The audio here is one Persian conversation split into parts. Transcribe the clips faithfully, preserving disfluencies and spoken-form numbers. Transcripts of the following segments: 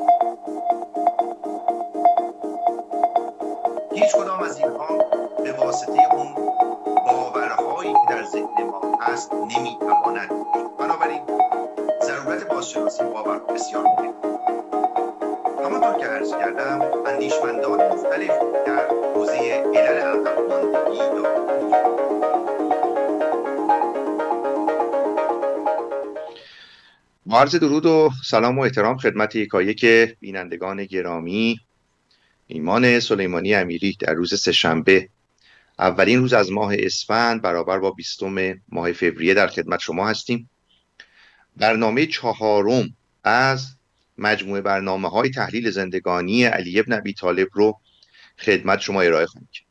هیچ کدام از اینها به واسطه اون باورهایی که در ذهن ما هست نمیتواند. بنابراین ضرورت بازشناسی باورها بسیار مهمه. همانطور که عرض کردم اندیشمندان مختلف در حوزه علل عقب‌ماندگی دارند. با عرض درود و سلام و احترام خدمت یکایک بینندگان گرامی، ایمان سلیمانی امیری در روز سه‌شنبه اولین روز از ماه اسفند برابر با بیستم ماه فوریه در خدمت شما هستیم. برنامه چهارم از مجموعه برنامه‌های تحلیل زندگانی علی بن ابی طالب رو خدمت شما ارائه خواهیم کرد.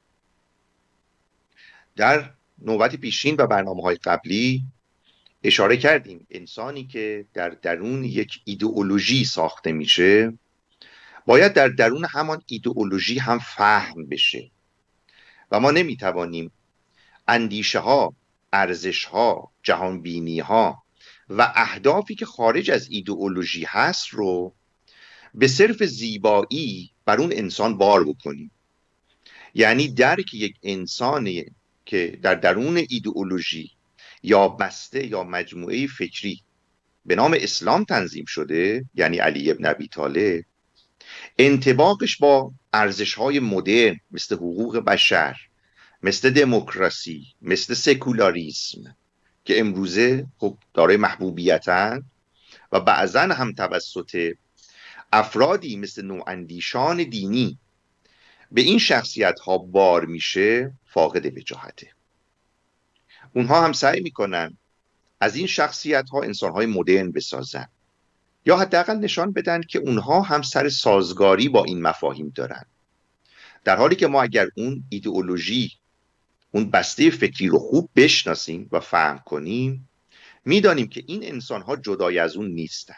در نوبت پیشین و برنامه‌های قبلی اشاره کردیم انسانی که در درون یک ایدئولوژی ساخته میشه باید در درون همان ایدئولوژی هم فهم بشه و ما نمیتوانیم اندیشه ها، ارزش ها، جهان بینی ها و اهدافی که خارج از ایدئولوژی هست رو به صرف زیبایی بر اون انسان بار بکنیم. یعنی درک یک انسانی که در درون ایدئولوژی یا بسته یا مجموعه فکری به نام اسلام تنظیم شده، یعنی علی بن ابی طالب، انطباقش با ارزش‌های مدرن مثل حقوق بشر، مثل دموکراسی، مثل سکولاریسم که امروزه خب دارای محبوبیتن و بعضا هم توسط افرادی مثل نواندیشان دینی به این شخصیت‌ها بار میشه، فاقد وجاهته. اونها هم سعی میکنن از این شخصیت‌ها انسان‌های مدرن بسازن یا حداقل نشان بدن که اونها هم سر سازگاری با این مفاهیم دارن، در حالی که ما اگر اون ایدئولوژی، اون بسته فکری رو خوب بشناسیم و فهم کنیم میدانیم که این انسان‌ها جدای از اون نیستن.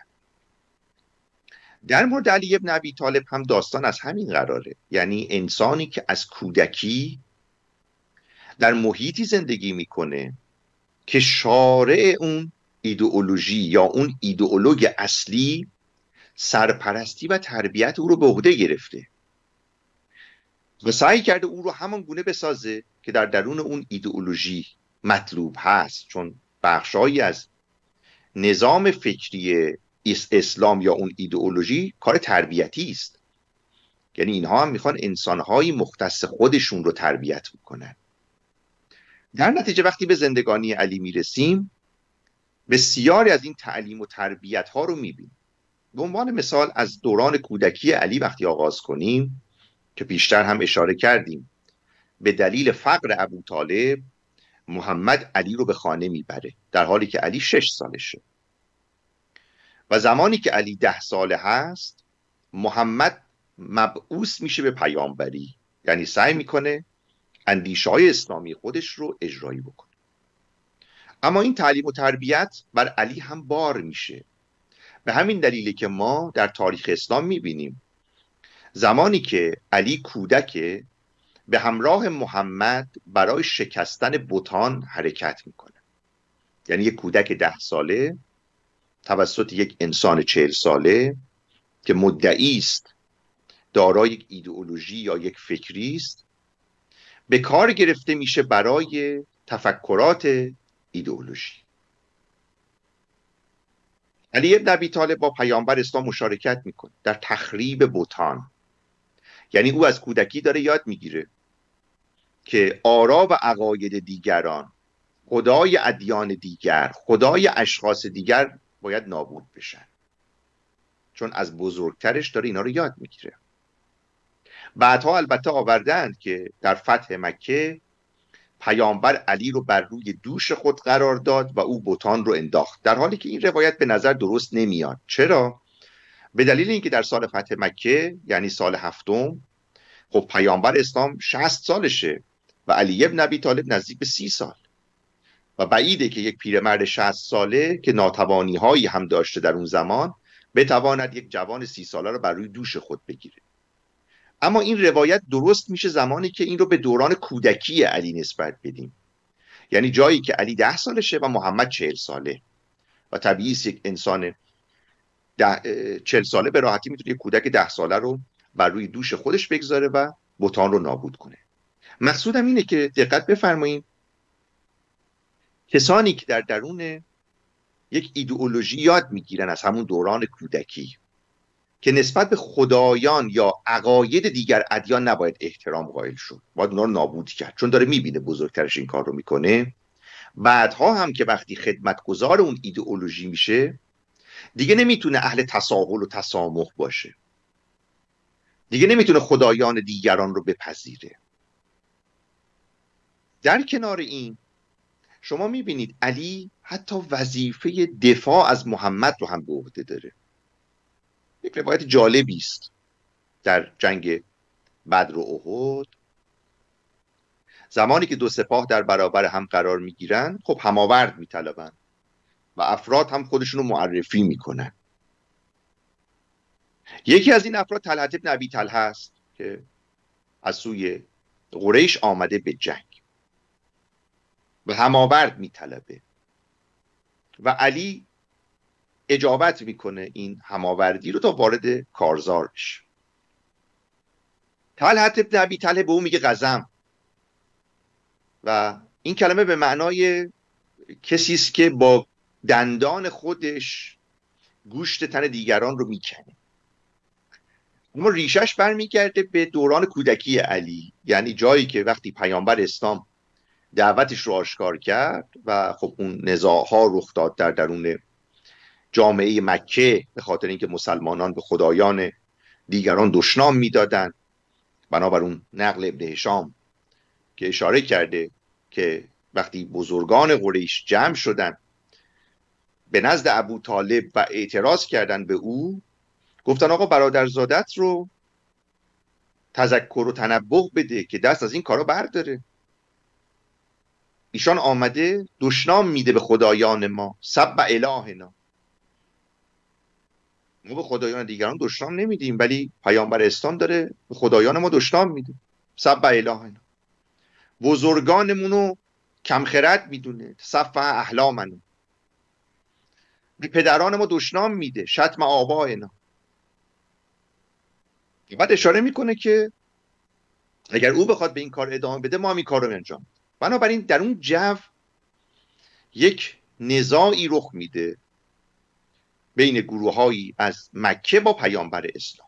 در مورد علی بن ابی طالب هم داستان از همین قراره، یعنی انسانی که از کودکی در محیطی زندگی میکنه که شارع اون ایدئولوژی یا اون ایدئولوگ اصلی سرپرستی و تربیت او رو به عهده گرفته و سعی کرده او رو همان گونه بسازه که در درون اون ایدئولوژی مطلوب هست، چون بخشایی از نظام فکری اسلام یا اون ایدئولوژی کار تربیتی است. یعنی اینها هم میخوان انسانهای مختص خودشون رو تربیت بکنن. در نتیجه وقتی به زندگانی علی میرسیم بسیاری از این تعلیم و تربیت ها رو میبینیم. به عنوان مثال از دوران کودکی علی وقتی آغاز کنیم که پیشتر هم اشاره کردیم، به دلیل فقر ابوطالب محمد علی رو به خانه میبره در حالی که علی شش سالشه و زمانی که علی ده ساله هست محمد مبعوث میشه به پیامبری، یعنی سعی میکنه اندیشه‌های اسلامی خودش رو اجرایی بکنه. اما این تعلیم و تربیت بر علی هم بار میشه. به همین دلیله که ما در تاریخ اسلام میبینیم زمانی که علی کودک به همراه محمد برای شکستن بتان حرکت میکنه. یعنی یک کودک ده ساله توسط یک انسان چهل ساله که مدعی است دارای یک ایدئولوژی یا یک فکری است به کار گرفته میشه برای تفکرات ایدئولوژی. علی بن ابی طالب با پیامبر اسلام مشارکت میکنه در تخریب بتان. یعنی او از کودکی داره یاد میگیره که آرا و عقاید دیگران، خدای ادیان دیگر، خدای اشخاص دیگر باید نابود بشن، چون از بزرگترش داره اینا رو یاد میگیره. بعدها البته آوردند که در فتح مکه پیامبر علی رو بر روی دوش خود قرار داد و او بتان رو انداخت، در حالی که این روایت به نظر درست نمیاد. چرا؟ به دلیل اینکه در سال فتح مکه یعنی سال هفتم خب پیامبر اسلام شصت سالشه و علی بن ابی طالب نزدیک به سی سال و بعیده که یک پیرمرد شصت ساله که ناتوانی هایی هم داشته در اون زمان بتواند یک جوان سی ساله رو بر روی دوش خود بگیره. اما این روایت درست میشه زمانی که این رو به دوران کودکی علی نسبت بدیم، یعنی جایی که علی ده سالشه و محمد چهل ساله و طبیعی است یک انسان ده چل ساله به راحتی میتونه یک کودک ده ساله رو بر روی دوش خودش بگذاره و بتان رو نابود کنه. مقصودم اینه که دقت بفرمایید کسانی که در درون یک ایدئولوژی یاد میگیرن از همون دوران کودکی که نسبت به خدایان یا عقاید دیگر ادیان نباید احترام قائل شد، باید اونا رو نابود کرد، چون داره میبینه بزرگترش این کار رو میکنه، بعدها هم که وقتی خدمتگزار اون ایدئولوژی میشه دیگه نمیتونه اهل تساهل و تسامح باشه، دیگه نمیتونه خدایان دیگران رو بپذیره. در کنار این شما میبینید علی حتی وظیفه دفاع از محمد رو هم به عهده داره. یک روایت جالبی است در جنگ بدر و احد، زمانی که دو سپاه در برابر هم قرار میگیرن خب هماورد میطلبن و افراد هم خودشون رو معرفی میکنن. یکی از این افراد طلحه بن ابی طلحه است که از سوی قریش آمده به جنگ و هماورد میطلبه و علی اجابت میکنه این هماوردی رو تا وارد کارزار بشه. طلحه بن ابی طلحه به اون میگه قزم و این کلمه به معنای کسی است که با دندان خودش گوشت تن دیگران رو میکنه. اما ریشش برمیگرده به دوران کودکی علی، یعنی جایی که وقتی پیامبر اسلام دعوتش رو آشکار کرد و خب اون نزاعها رخ داد در درون جامعه مکه به خاطر اینکه مسلمانان به خدایان دیگران دشنام میدادن، بنابر اون نقل ابن هشام که اشاره کرده که وقتی بزرگان قریش جمع شدن به نزد ابو طالب و اعتراض کردن به او، گفتن آقا برادرزادت رو تذکر و تنبه بده که دست از این کارا برداره. ایشان آمده دشنام میده به خدایان ما، سب الهنا، ما به خدایان دیگران دشنام نمیدیم ولی پیامبر اسلام داره به خدایان ما دشنام میده، سب الهنا، بزرگانمونو کم خرد میدونه، صفه احلامنو، به پدران ما دشنام میده، شتم آبائنا. بعد اشاره میکنه که اگر او بخواد به این کار ادامه بده ما هم این کار رو انجام. بنابراین در اون جو یک نزاعی رخ میده بین گروه‌هایی از مکه با پیامبر اسلام.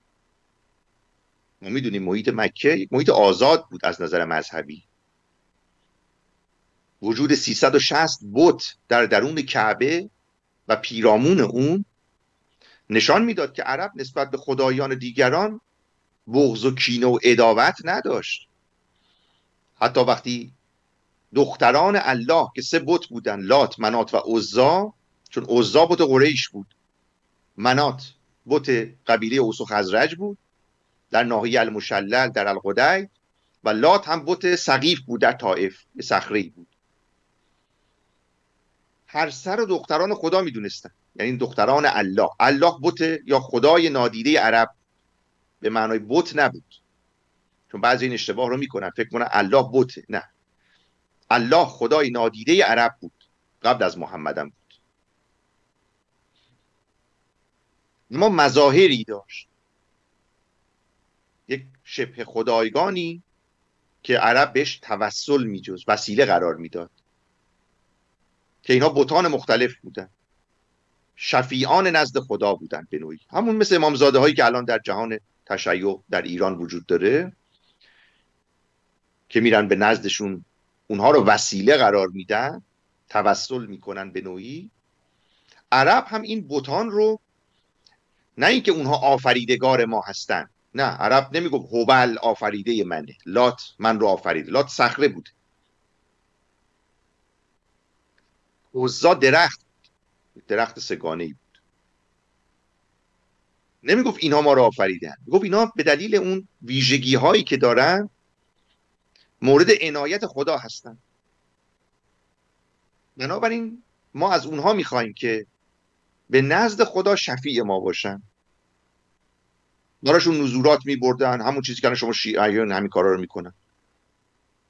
ما میدونیم محیط مکه یک محیط آزاد بود از نظر مذهبی. وجود سیصد و شصت بت در درون کعبه و پیرامون اون نشان میداد که عرب نسبت به خدایان دیگران بغض و کینه و عداوت نداشت. حتی وقتی دختران الله که سه بت بودن، لات، منات و عزا، چون عزا بت قریش بود، منات بت قبیله اوس و خزرج بود در ناحیه المشلل در القدی، و لات هم بت سقیف بود در طائف، صخره‌ای بود. هر سر دختران خدا میدونستن، یعنی دختران الله. الله بت یا خدای نادیده عرب به معنای بت نبود، چون بعضی این اشتباه رو میکنن فکر کنن الله بت. نه، الله خدای نادیده عرب بود، قبل از محمد هم بود. اما مظاهری داشت، یک شبه خدایگانی که عرب بهش توسل میجوز، وسیله قرار میداد، که اینها بتان مختلف بودن، شفیعان نزد خدا بودن به نوعی، همون مثل امامزاده هایی که الان در جهان تشیع در ایران وجود داره که میرن به نزدشون، اونها رو وسیله قرار میدن، توسل میکنن به نوعی. عرب هم این بتان رو، نه اینکه اونها آفریدگار ما هستن، نه، عرب نمیگفت هبل آفریده منه، لات من رو آفریده، لات صخره بود، عزا درخت درخت سگانه‌ای بود. نمیگفت اینها ما رو آفریدن، میگفت اینها به دلیل اون ویژگی هایی که دارن مورد عنایت خدا هستن. بنابراین ما از اونها میخوایم که به نزد خدا شفیع ما باشن. براشون نزورات میبردن، همون چیزی که شما شیعیان همین کارا رو میکنن.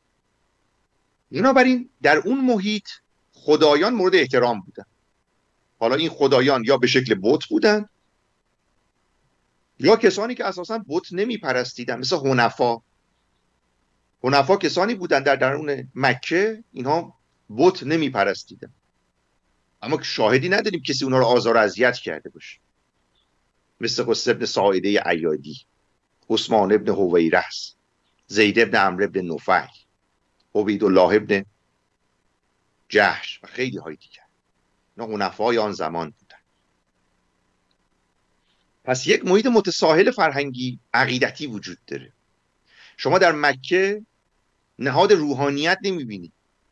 بنابراین در اون محیط خدایان مورد احترام بودن. حالا این خدایان یا به شکل بت بودن یا کسانی که اساسا بت نمیپرستیدن، مثل حنفا. حنفا کسانی بودن در درون مکه اینها بت نمیپرستیدن، اما شاهدی نداریم کسی اونها رو آزار و اذیت کرده باشه، مثل قصه ابن ساعده عیادی، عثمان ابن هویرث، زید ابن عمرو ابن نفیل، عبیدالله ابن جحش و خیلی های دیگر. اینا حنفای آن زمان بودن. پس یک محیط متساهل فرهنگی عقیدتی وجود داره. شما در مکه نهاد روحانیت نمیبینید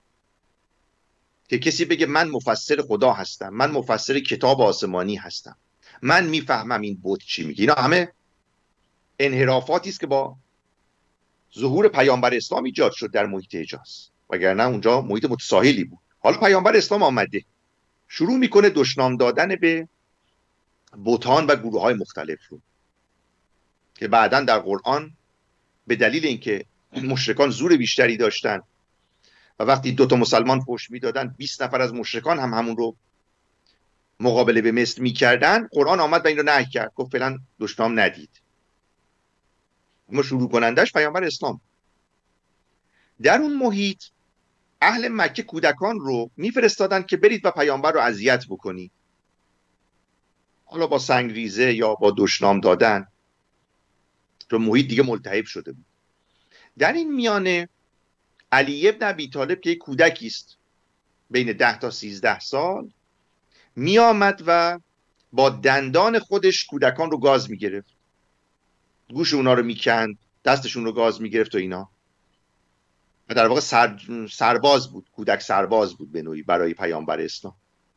که کسی بگه من مفسر خدا هستم، من مفسر کتاب آسمانی هستم، من میفهمم این بت چی میگه. اینا همه انحرافاتی است که با ظهور پیامبر اسلام ایجاد شد در محیط حجاز، وگرنه اونجا محیط متساهلی بود. حالا پیامبر اسلام آمده شروع میکنه دشنام دادن به بتان و گروه های مختلف رو که بعداً در قرآن به دلیل اینکه مشرکان زور بیشتری داشتن و وقتی دو تا مسلمان فحش میدادن بیست نفر از مشرکان هم همون رو مقابله به مثل میکردن، قرآن آمد و این رو نهی کرد، گفت فعلا دشنام ندید. اما شروع کنندش پیامبر اسلام. در اون محیط اهل مکه کودکان رو میفرستادن که برید و پیامبر رو اذیت بکنید، حالا با سنگریزه یا با دشنام دادن، چون محیط دیگه ملتهب شده بود. در این میانه علی ابن ابی طالب که یک کودکی است بین ده تا سیزده سال می آمد و با دندان خودش کودکان رو گاز می گرفت، گوش اونا رو می کند، دستشون رو گاز می گرفت و اینا. و در واقع سر، سرباز بود، کودک سرباز بود به نوعی برای پیامبر اسلام.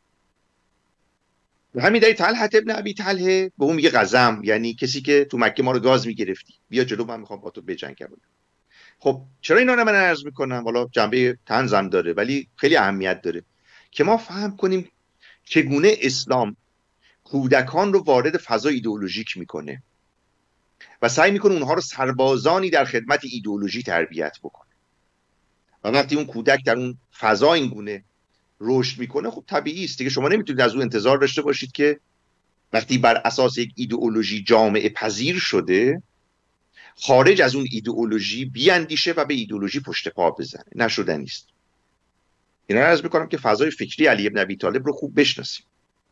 و همین دلیل طلحه ابن ابی طلحه به اون میگه قزم، یعنی کسی که تو مکه ما رو گاز می گرفتی، بیا جلو، من میخوام با تو بجنگم. خب چرا اینا رو من عرض میکنم؟ والا جنبه طنزم داره ولی خیلی اهمیت داره که ما فهم کنیم چگونه اسلام کودکان رو وارد فضا ایدئولوژیک میکنه و سعی میکنه اونها رو سربازانی در خدمت ایدئولوژی تربیت بکنه. و وقتی اون کودک در اون فضا این گونه رشد میکنه، خب طبیعی است دیگه. شما نمیتونید از اون انتظار داشته باشید که وقتی بر اساس یک ایدئولوژی جامعه پذیر شده، خارج از اون ایدئولوژی بیاندیشه و به ایدئولوژی پشت پا بزنه. نشدنی است. اینا رو عرض میکنم که فضای فکری علی ابن ابی طالب رو خوب بشناسیم.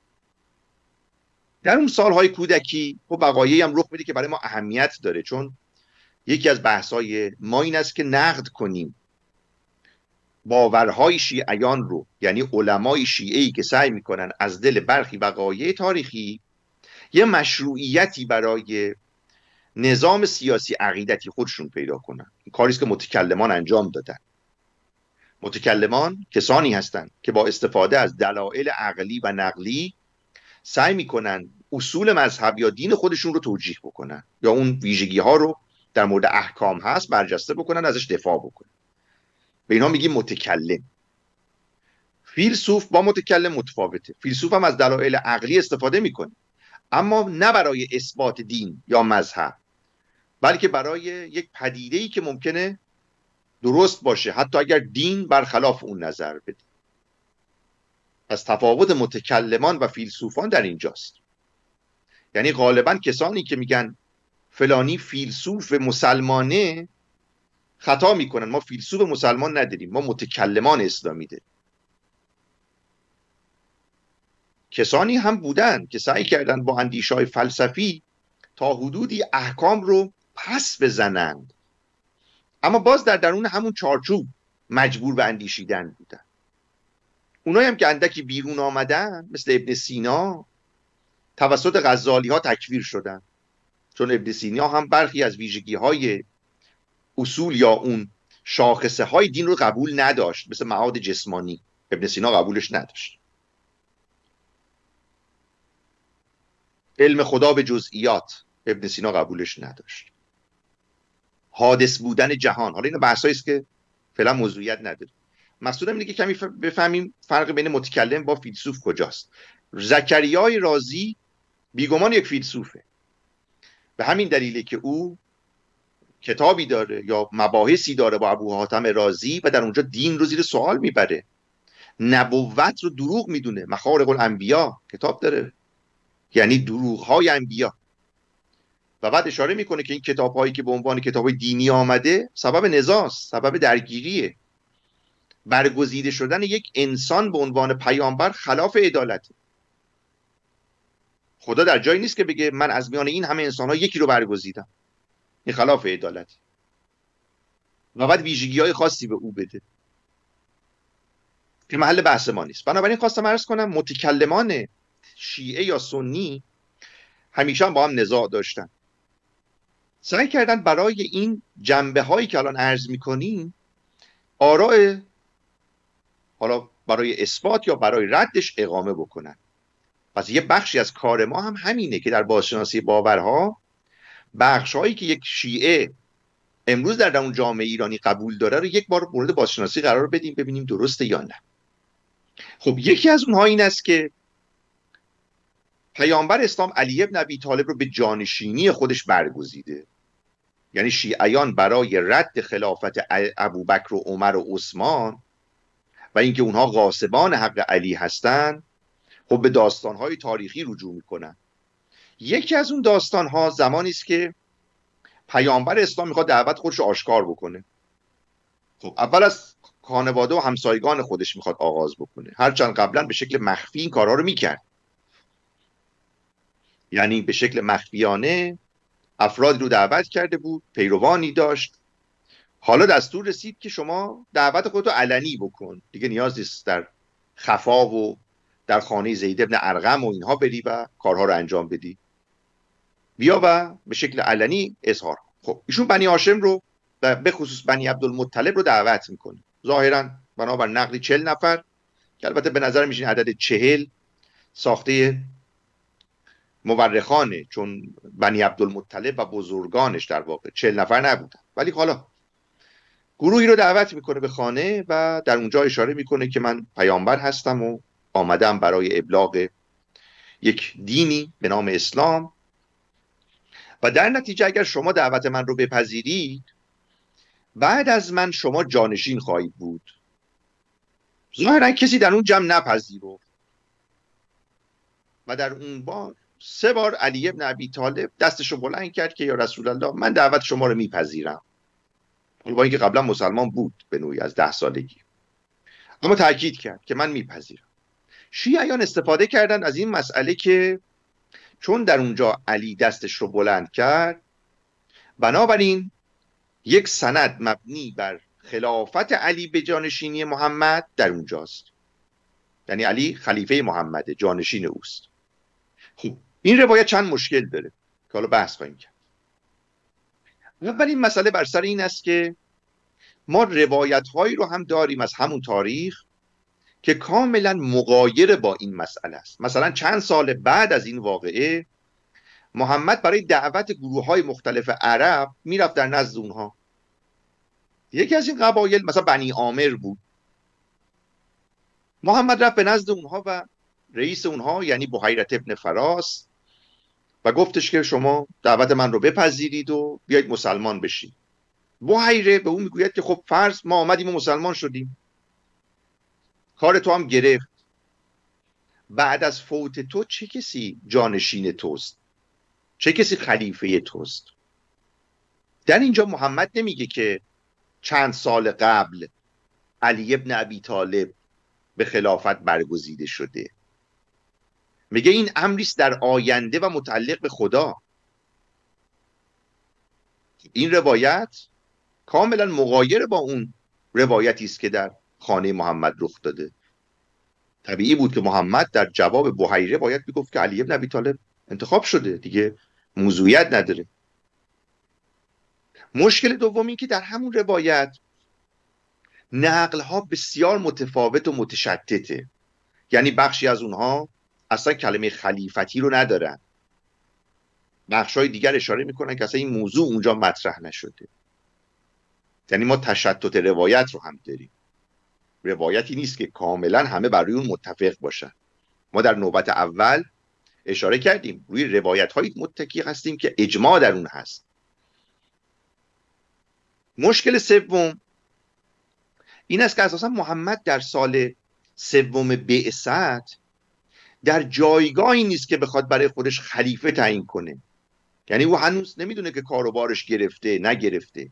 در اون سالهای کودکی خب وقایعی هم رخ میده که برای ما اهمیت داره، چون یکی از بحث‌های ما این است که نقد کنیم باورهای شیعیان رو، یعنی علمای شیعه‌ای که سعی میکنن از دل برخی وقایع تاریخی یه مشروعیتی برای نظام سیاسی عقیدتی خودشون پیدا کنن. این کاری است که متکلمان انجام دادن. متکلمان کسانی هستند که با استفاده از دلایل عقلی و نقلی سعی میکنن اصول مذهب یا دین خودشون رو توجیه بکنن یا اون ویژگی ها رو در مورد احکام هست برجسته بکنن، ازش دفاع بکنن. به اینها میگیم متکلم. فیلسوف با متکلم متفاوته. فیلسوف هم از دلایل عقلی استفاده میکنه، اما نه برای اثبات دین یا مذهب، بلکه برای یک پدیده‌ای که ممکنه درست باشه حتی اگر دین برخلاف اون نظر بده. پس تفاوت متکلمان و فیلسوفان در اینجاست. یعنی غالبا کسانی که میگن فلانی فیلسوف مسلمانه خطا میکنن. ما فیلسوف مسلمان نداریم، ما متکلمان اسلامی داریم. کسانی هم بودن که سعی کردن با اندیشه‌های فلسفی تا حدودی احکام رو پس بزنند، اما باز در درون همون چارچوب مجبور به اندیشیدن بودن. اونایی هم که اندکی بیرون آمدن مثل ابن سینا توسط غزالی ها تکفیر شدن، چون ابن سینا هم برخی از ویژگی های اصول یا اون شاخصه های دین رو قبول نداشت، مثل معاد جسمانی ابن سینا قبولش نداشت. علم خدا به جزئیات ابن سینا قبولش نداشت. حادث بودن جهان، حالا این بحثایی است که فعلا موضوعیت نداره. مقصودم اینه که کمی بفهمیم فرق بین متکلم با فیلسوف کجاست. زکریای رازی بیگمان یک فیلسوفه، به همین دلیله که او کتابی داره یا مباحثی داره با ابو حاتم رازی و در اونجا دین رو زیر سوال میبره نبوت رو دروغ میدونه. مخارق الانبیا کتاب داره، یعنی دروغ های انبیا. و بعد اشاره میکنه که این کتاب هایی که به عنوان کتاب های دینی آمده سبب نزاع، سبب درگیریه. برگزیده شدن یک انسان به عنوان پیامبر خلاف عدالت. خدا در جایی نیست که بگه من از میان این همه انسان ها یکی رو برگزیدم. این خلاف عدالت و بعد ویژگی های خاصی به او بده که محل بحث ما نیست. بنابراین خواستم عرض کنم متکلمان شیعه یا سنی همیشه هم با هم نزاع داشتن. سعی کردن برای این جنبه هایی که الان عرض میکنیم آراء، حالا برای اثبات یا برای ردش، اقامه بکنن. پس یه بخشی از کار ما هم همینه که در بازشناسی باورها بخش هایی که یک شیعه امروز در اون جامعه ایرانی قبول داره رو یک بار مورد بازشناسی قرار بدیم، ببینیم درسته یا نه. خب یکی از اونها این است که پیامبر اسلام علی ابن ابی طالب رو به جانشینی خودش برگزیده. یعنی شیعیان برای رد خلافت ابوبکر و عمر و عثمان و اینکه اونها غاصبان حق علی هستن، خب به داستانهای تاریخی رجوع میکنن. یکی از اون داستانها زمانی است که پیامبر اسلام میخواد دعوت خودش رو آشکار بکنه. خب اول از خانواده و همسایگان خودش میخواد آغاز بکنه، هرچند قبلا به شکل مخفی این کارها رو میکرد. یعنی به شکل مخفیانه افراد رو دعوت کرده بود، پیروانی داشت. حالا دستور رسید که شما دعوت خودتو علنی بکن، دیگه نیاز نیست در خفا و در خانه زید ابن ارقم و اینها بری و کارها رو انجام بدی، بیا و به شکل علنی اظهار. خب ایشون بنی هاشم رو و به خصوص بنی عبدالمطلب رو دعوت میکنه، ظاهرا بنابر نقلی چهل نفر که البته به نظر میشین عدد چهل ساخته مورخانه، چون بنی عبدالمطلب و بزرگانش در واقع چهل نفر نبودن. ولی حالا گروهی رو دعوت میکنه به خانه و در اونجا اشاره میکنه که من پیامبر هستم و آمدم برای ابلاغ یک دینی به نام اسلام و در نتیجه اگر شما دعوت من رو بپذیرید بعد از من شما جانشین خواهید بود. ظاهرا کسی در اون جمع نپذیرفت و در اون بار سه بار علی ابن ابی طالب دستش رو بلند کرد که یا رسول الله من دعوت شما رو میپذیرم، با اینکه قبلا مسلمان بود به نوعی از ده سالگی، اما تاکید کرد که من میپذیرم. شیعیان استفاده کردن از این مسئله که چون در اونجا علی دستش رو بلند کرد، بنابراین یک سند مبنی بر خلافت علی به جانشینی محمد در اونجاست. یعنی علی خلیفه محمد، جانشین اوست. خب این روایت چند مشکل داره که حالا بحث خواهیم کرد. اولین مسئله بر سر این است که ما روایت هایی رو هم داریم از همون تاریخ که کاملا مغایر با این مسئله است. مثلا چند سال بعد از این واقعه محمد برای دعوت گروه های مختلف عرب میرفت در نزد اونها. یکی از این قبایل مثلا بنی عامر بود. محمد رفت به نزد اونها و رئیس اونها یعنی بحیرة ابن فراس و گفتش که شما دعوت من رو بپذیرید و بیایید مسلمان بشید. بحیره به اون میگوید که خب فرض ما آمدیم و مسلمان شدیم، کار تو هم گرفت، بعد از فوت تو چه کسی جانشین توست؟ چه کسی خلیفه توست؟ در اینجا محمد نمیگه که چند سال قبل علی ابن ابی طالب به خلافت برگزیده شده، میگه این امریست در آینده و متعلق به خدا. این روایت کاملا مغایر با اون روایتی است که در خانه محمد رخ داده. طبیعی بود که محمد در جواب بحیره باید میگفت که علی ابن ابی طالب انتخاب شده، دیگه موضوعیت نداره. مشکل دوم این که در همون روایت نقل ها بسیار متفاوت و متشتته. یعنی بخشی از اونها اصلا کلمه خلیفتی رو ندارن، بخشای دیگر اشاره میکنن که اصلا این موضوع اونجا مطرح نشده. یعنی ما تشتت روایت رو هم داریم. روایتی نیست که کاملا همه بر روی اون متفق باشن. ما در نوبت اول اشاره کردیم روی روایت های متکی هستیم که اجماع در اون هست. مشکل سوم این است که اساسا محمد در سال سوم بعثت در جایگاهی نیست که بخواد برای خودش خلیفه تعیین کنه. یعنی او هنوز نمیدونه که کار و بارش گرفته نگرفته.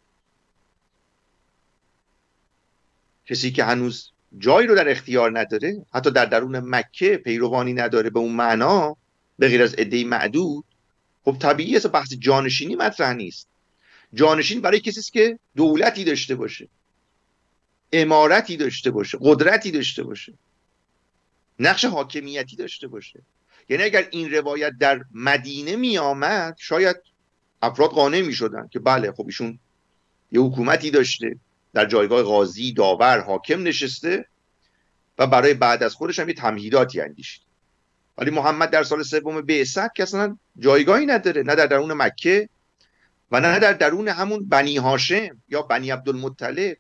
کسی که هنوز جایی رو در اختیار نداره، حتی در درون مکه پیروانی نداره به اون معنا، به غیر از عده‌ای معدود، خب طبیعی است بحث جانشینی مطرح نیست. جانشین برای کسی است که دولتی داشته باشه، امارتی داشته باشه، قدرتی داشته باشه، نقش حاکمیتی داشته باشه. یعنی اگر این روایت در مدینه می آمد شاید افراد قانع می شدن که بله خب ایشون یه حکومتی داشته، در جایگاه قاضی، داور، حاکم نشسته و برای بعد از خودش هم یه تمهیداتی اندیشید. ولی محمد در سال سوم بعثت که اصلا جایگاهی نداره، نه در درون مکه و نه در درون همون بنی هاشم یا بنی عبدالمطلب،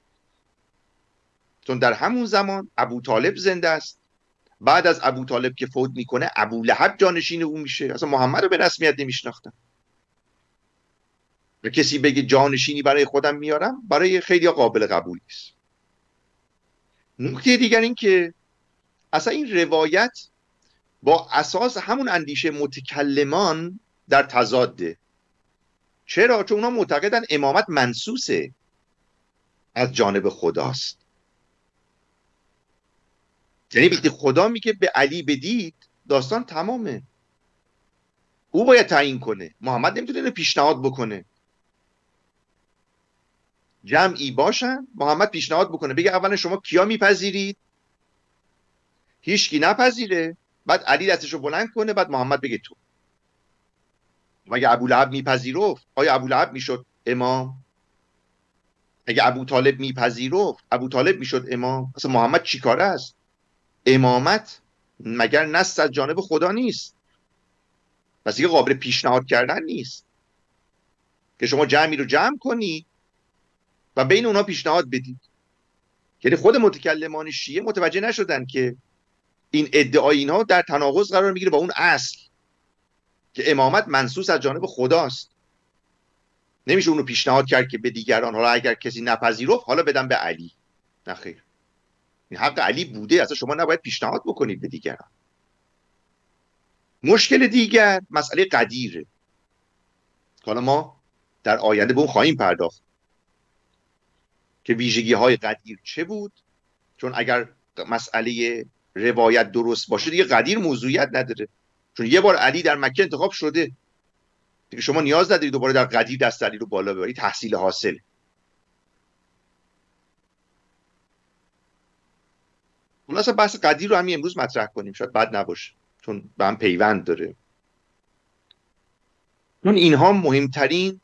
چون در همون زمان ابو طالب زنده است. بعد از ابو طالب که فوت میکنه ابو لهب جانشین او میشه. اصلا محمد رو به رسمیت نمیشناختن. و کسی بگه جانشینی برای خودم میارم، برای خیلی قابل قبول است. نکته دیگر این که اصلا این روایت با اساس همون اندیشه متکلمان در تضاده. چرا؟ چون اونا معتقدن امامت منسوسه، از جانب خداست. یعنی وقتی خدا میگه به علی بدید، داستان تمامه. او باید تعیین کنه. محمد نمیتونه اینو پیشنهاد بکنه. جمعی باشن، محمد پیشنهاد بکنه، بگه اولا شما کیا میپذیرید؟ هیچکی نپذیره، بعد علی دستشو بلند کنه، بعد محمد بگه تو. اگه ابو لهب میپذیرفت، آیا ابو لهب میشد امام؟ اگه ابو طالب میپذیرفت، ابو طالب میشد امام؟ اصلا محمد چیکاره است؟ امامت مگر نص از جانب خدا نیست؟ پس دیگه قابل پیشنهاد کردن نیست که شما جمعی رو جمع کنی و بین اونا پیشنهاد بدید. یعنی خود متکلمان شیعه متوجه نشدن که این ادعای اینها در تناقض قرار میگیره با اون اصل که امامت منسوس از جانب خداست. نمیشه اونو پیشنهاد کرد که به دیگران، حالا اگر کسی نپذیرفت حالا بدم به علی. نه خیر، این حق علی بوده، اصلا شما نباید پیشنهاد بکنید به دیگران. مشکل دیگر مسئله قدیره. حالا ما در آینده به اون خواهیم پرداخت که ویژگی های قدیر چه بود، چون اگر مسئله روایت درست باشه دیگه قدیر موضوعیت نداره، چون یه بار علی در مکه انتخاب شده دیگه، شما نیاز ندارید دوباره در قدیر دست علی رو بالا ببرید. تحصیل حاصل. خلاصه بحث قدیر رو همین امروز مطرح کنیم، شاید بد نباشه چون به هم پیوند داره. چون اینها مهمترین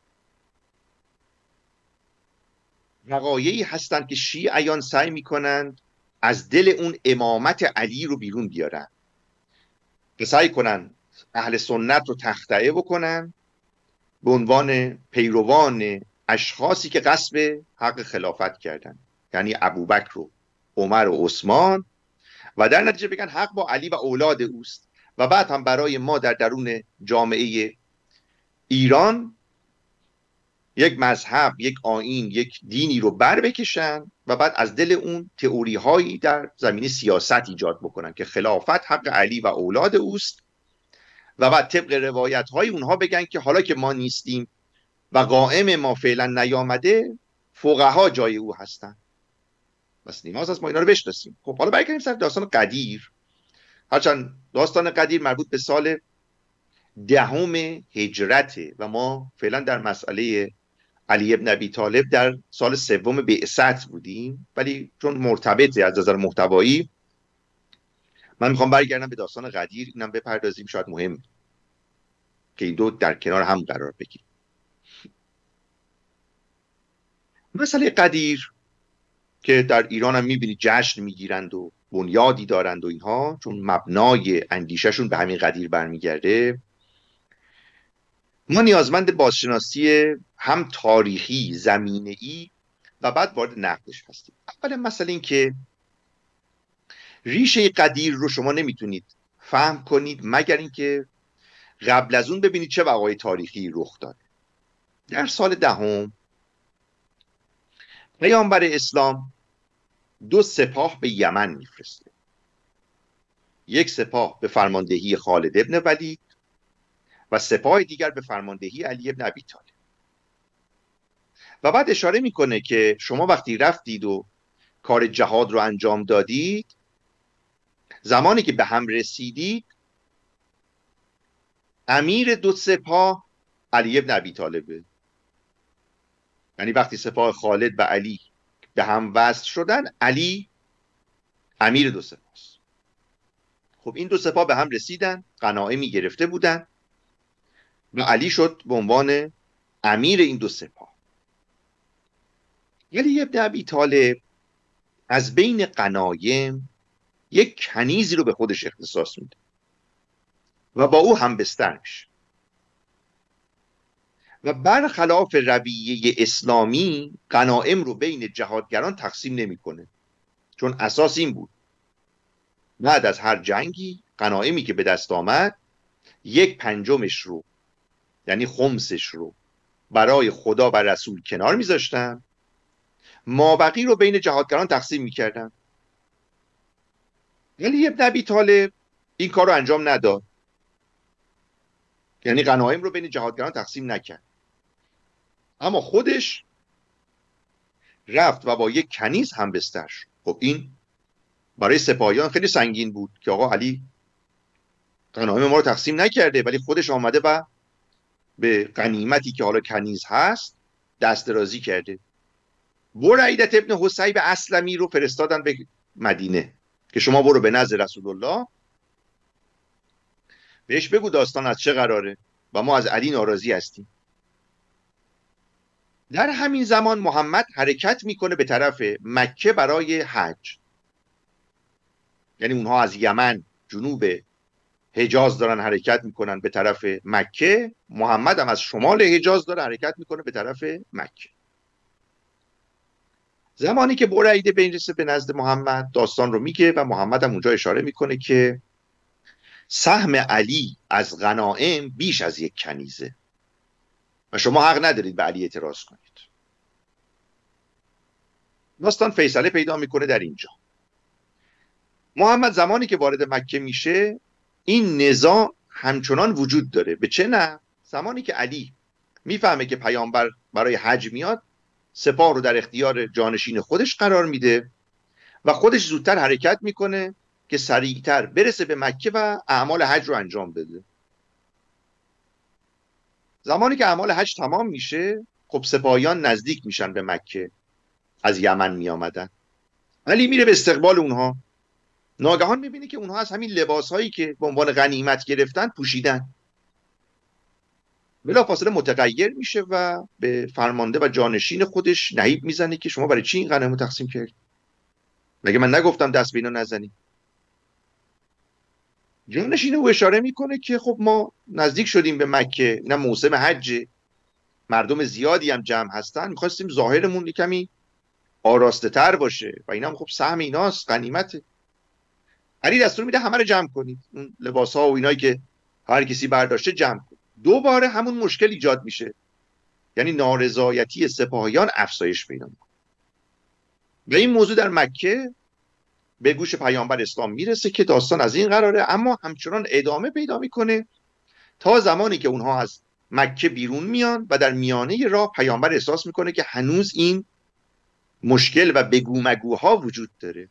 وقایعی هستند که شیعیان سعی میکنند از دل اون امامت علی رو بیرون بیارن، که سعی کنن اهل سنت رو تخطئه بکنن به عنوان پیروان اشخاصی که غصب حق خلافت کردن، یعنی ابوبکر و عمر و عثمان، و در نتیجه بگن حق با علی و اولاد اوست، و بعد هم برای ما در درون جامعه ایران یک مذهب، یک آیین، یک دینی رو بر بکشن و بعد از دل اون تئوری هایی در زمینه سیاست ایجاد بکنن که خلافت حق علی و اولاد اوست، و بعد طبق روایت های اونها بگن که حالا که ما نیستیم و قائم ما فعلا نیامده، فقها جای او هستن. بس نیاز است ما اینا رو بشناسیم. خب حالا برگردیم سر داستان قدیر. هرچند داستان قدیر مربوط به سال دهم هجرته و ما فعلا در مسئله علی ابن ابی طالب در سال سوم بعثت بودیم، ولی چون مرتبطه از نظر محتوایی من میخوام برگردم به داستان قدیر، اینم بپردازیم، شاید مهم که این دو در کنار هم قرار بگیریم. مسئله قدیر که در ایران هم میبینید جشن میگیرند و بنیادی دارند و اینها، چون مبنای اندیشهشون به همین قدیر برمیگرده. ما نیازمند بازشناسی هم تاریخی، زمینه‌ای و بعد وارد نقدش هستیم. اول مسئله این که ریشه قدیر رو شما نمیتونید فهم کنید مگر اینکه قبل از اون ببینید چه وقایع تاریخی رخ داده. در سال دهم پیامبر اسلام دو سپاه به یمن میفرسته. یک سپاه به فرماندهی خالد ابن ولید و سپاه دیگر به فرماندهی علی ابن ابی طالب. و بعد اشاره میکنه که شما وقتی رفتید و کار جهاد رو انجام دادید، زمانی که به هم رسیدید، امیر دو سپاه علی ابن ابی طالبه. یعنی وقتی سپاه خالد و علی به هم وصل شدن، علی امیر دو سپاه است. خب این دو سپاه به هم رسیدن، غنایمی گرفته بودن و علی شد به عنوان امیر این دو سپاه. علی ابن ابی طالب از بین غنایم یک کنیزی رو به خودش اختصاص میده و با او هم بستر میشه و برخلاف رویه اسلامی غنایم رو بین جهادگران تقسیم نمیکنه، چون اساس این بود بعد از هر جنگی غنایمی که به دست آمد یک پنجمش رو، یعنی خمسش رو، برای خدا و رسول کنار میذاشتن، مابقی رو بین جهادگران تقسیم میکردن. علی ابن ابی طالب این کار رو انجام نداد، یعنی غنایم رو بین جهادگران تقسیم نکرد، اما خودش رفت و با یک کنیز هم بستر شد. خب این برای سپاهیان خیلی سنگین بود که آقا علی غنایم ما رو تقسیم نکرده ولی خودش آمده و به غنیمتی که حالا کنیز هست دست درازی کرده. برعیدت ابن حصیب اسلمی رو فرستادن به مدینه که شما برو به نزد رسول الله، بهش بگو داستان از چه قراره و ما از علی ناراضی هستیم. در همین زمان محمد حرکت میکنه به طرف مکه برای حج. یعنی اونها از یمن جنوب حجاز دارن حرکت میکنن به طرف مکه، محمد هم از شمال حجاز داره حرکت میکنه به طرف مکه. زمانی که برعیده به این رسه به نزد محمد، داستان رو میگه و محمد هم اونجا اشاره میکنه که سهم علی از غنایم بیش از یک کنیزه و شما حق ندارید به علی اعتراض کنید. داستان فیصله پیدا میکنه در اینجا. محمد زمانی که وارد مکه میشه این نزاع همچنان وجود داره. به چه نه؟ زمانی که علی میفهمه که پیامبر برای حج میاد، سپاه رو در اختیار جانشین خودش قرار میده و خودش زودتر حرکت میکنه که سریعتر برسه به مکه و اعمال حج رو انجام بده. زمانی که اعمال حج تمام میشه، خب سپاهیان نزدیک میشن به مکه، از یمن می آمدن. علی میره به استقبال اونها، ناگهان میبینه که اونها از همین لباسهایی که به عنوان غنیمت گرفتن پوشیدن. بلافاصله متغیر میشه و به فرمانده و جانشین خودش نهیب میزنه که شما برای چی این غنیمت تقسیم کردید؟ مگه من نگفتم دست به اینا نزنید؟ جانشین او اشاره میکنه که خب ما نزدیک شدیم به مکه، نه موسم حج، مردم زیادی هم جمع هستن، میخواستیم ظاهرمون یک کمی آراسته تر باشه و اینا هم خب سهم ایناست، غنیمته. علی دستور میده همه رو جمع کنید، اون لباس ها و اینایی که هر کسی برداشته جمع کنید. دوباره همون مشکل ایجاد میشه، یعنی نارضایتی سپاهیان افزایش پیدا میکنه و این موضوع در مکه به گوش پیامبر اسلام میرسه که داستان از این قراره، اما همچنان ادامه پیدا میکنه تا زمانی که اونها از مکه بیرون میان و در میانه راه پیامبر احساس میکنه که هنوز این مشکل و بگو مگوها وجود داره.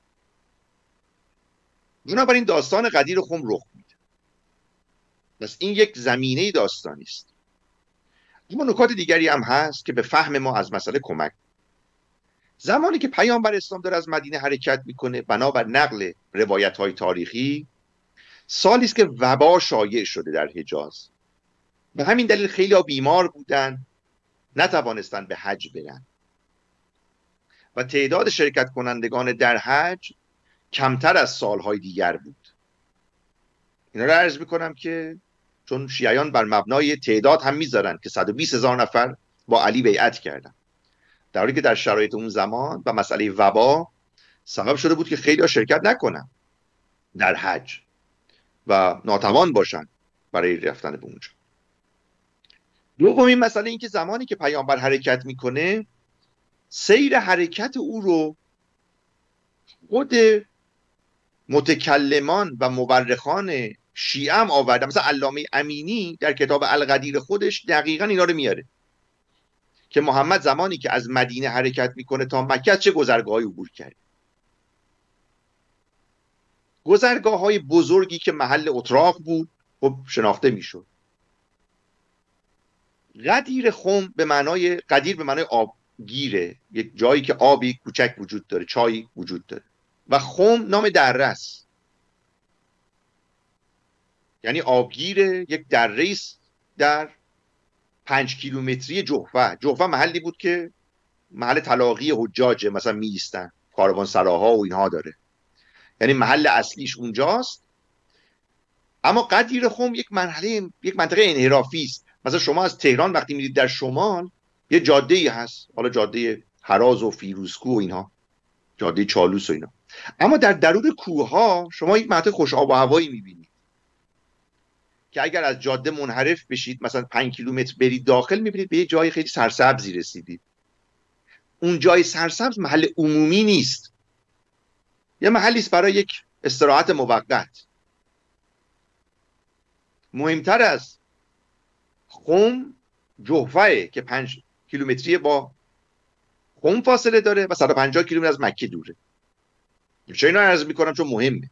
بنابراین داستان غدیر خم رخ میده. پس این یک زمینه داستانی است. اما نکات دیگری هم هست که به فهم ما از مسئله کمک. زمانی که پیامبر اسلام داره از مدینه حرکت میکنه، بنابر نقل روایت‌های تاریخی، سالی است که وبا شایع شده در حجاز. به همین دلیل خیلی ها بیمار بودن، نتوانستن به حج برن و تعداد شرکت کنندگان در حج کمتر از سالهای دیگر بود. اینا رو عرض میکنم که چون شیعیان بر مبنای تعداد هم میذارن که صد و بیست هزار نفر با علی بیعت کردن، در حالی که در شرایط اون زمان و مسئله وبا سبب شده بود که خیلی ها شرکت نکنن در حج و ناتوان باشن برای رفتن به اونجا. دومین مسئله این که زمانی که پیامبر حرکت میکنه، سیر حرکت او رو خود متکلمان و مورخان شیعه هم آورده، مثلا علامه امینی در کتاب القدیر خودش دقیقا اینا رو میاره که محمد زمانی که از مدینه حرکت میکنه تا مکه چه گذرگاهی عبور کرد. گذرگاه های بزرگی که محل اتراق بود خب شناخته میشد. قدیر خم به معنای قدیر به معنای آبگیره، یک جایی که آبی کوچک وجود داره، چای وجود داره. و خم نام دره است، یعنی آبگیره، یک دره است در پنج کیلومتری جحفه. جحفه محلی بود که محل تلاقی حجاج مثلا می ایستن، کاروان سراها و اینها داره، یعنی محل اصلیش اونجاست. اما قدیر خم یک مرحله، یک منطقه انحرافی است. مثلا شما از تهران وقتی میرید در شمال یه جاده ای هست، حالا جاده هراز و فیروزکو و اینها، جاده چالوس و اینا، اما در درون کوه ها شما یک منطقه خوش آب و هوایی میبینید که اگر از جاده منحرف بشید مثلا پنج کیلومتر برید داخل میبینید به یه جای خیلی سرسبزی رسیدید. اون جای سرسبز محل عمومی نیست، یه محلی است برای یک استراحت موقت. مهمتر از خم جحفه که پنج کیلومتری با خم فاصله داره و صد و پنجاه کیلومتر از مکه دوره. چه اینا عرض میکنم چون مهمه.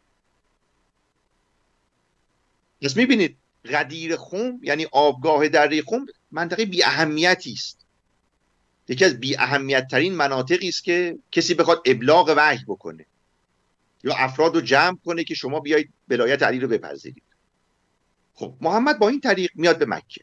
پس میبینید قدیر خم یعنی آبگاه دره خم منطقه بی اهمیتی است، یکی از بی اهمیت ترین مناطقی است که کسی بخواد ابلاغ وحی بکنه یا افراد رو جمع کنه که شما بیایید ولایت علی رو بپذیرید. خب محمد با این طریق میاد به مکه.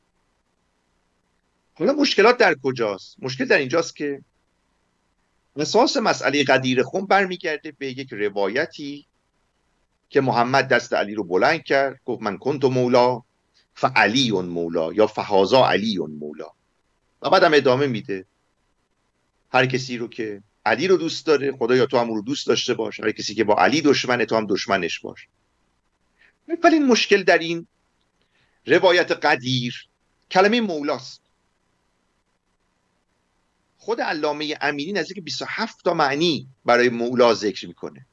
حالا مشکلات در کجاست؟ مشکل در اینجاست که اساس مسئله قدیر خم برمیگرده به یک روایتی که محمد دست علی رو بلند کرد، گفت من کنت مولا فعلی مولا یا فهازا علی مولا، و بعدم ادامه میده هر کسی رو که علی رو دوست داره خدایا تو هم رو دوست داشته باش، هر کسی که با علی دشمنه تو هم دشمنش باش. ولی این مشکل در این روایت قدیر کلمه مولاست. خود علامه امینی نزدیک بیست و هفت تا معنی برای مولا ذکر میکنه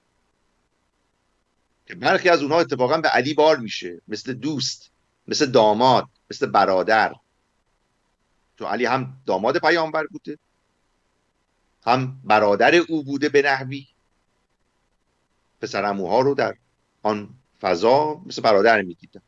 که برخی از اونها اتفاقا به علی بار میشه، مثل دوست، مثل داماد، مثل برادر. تو علی هم داماد پیامبر بوده، هم برادر او بوده به نحوی، پسرعموها رو در آن فضا مثل برادر میدیدن.